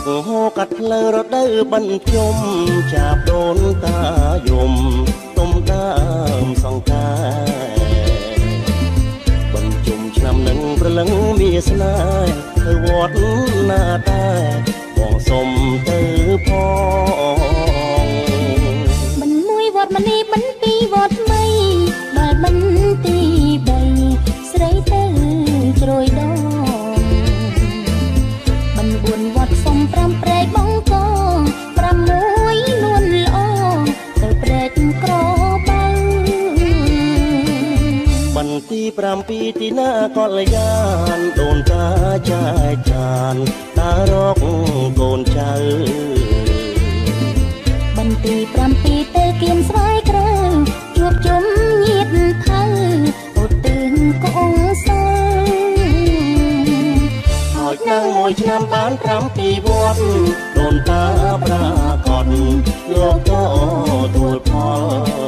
ហូកាត់ផ្លូវរដូវបញ្ជុំចាប់ដូនតាយំទុំដើមសង្ការបញ្ជុំឆ្នាំនឹងប្រលឹងមានស្នេហ៍ទៅវត្តណាតាបងសុំទៅផងមិនមួយវត្តមនីមិនពីរវត្តថ្មីដល់មិនទី3ស្រីទៅជ្រោយដងមិន4វត្តសុំ5ព្រែកបងកង6នួនល្អទៅព្រែកក្របៅបន្ទី7ទីណាកលយានដូនតាចាយចានតារកកូនចៅបន្ទី7ទៅគៀនស្វាយក្រៅជួបជុំញាតថៅឧទ្ទិសកូនសិហើយនៅមួយឆ្នាំបាន7វត្តដូនតាប្រាកដលោកក៏ទួលផល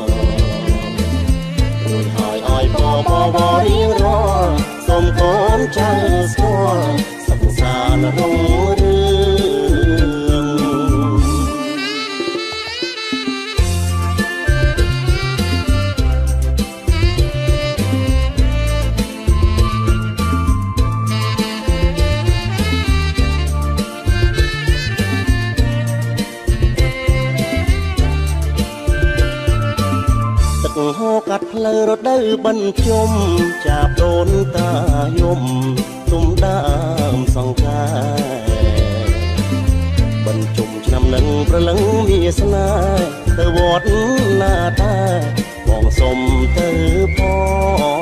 រួចហើយឲ្យបរៀងរាល់សូមកូនចៅស្គាល់សិក្សារុងរឿងហូកាត់ផ្លូវរដូវបញ្ជុំចាប់ដូនតាយំទុំដើមសង្ការបញ្ជុំឆ្នាំនឹងប្រលឹងមានស្នេហ៍ទៅវត្តណាតាបងសុំទៅផង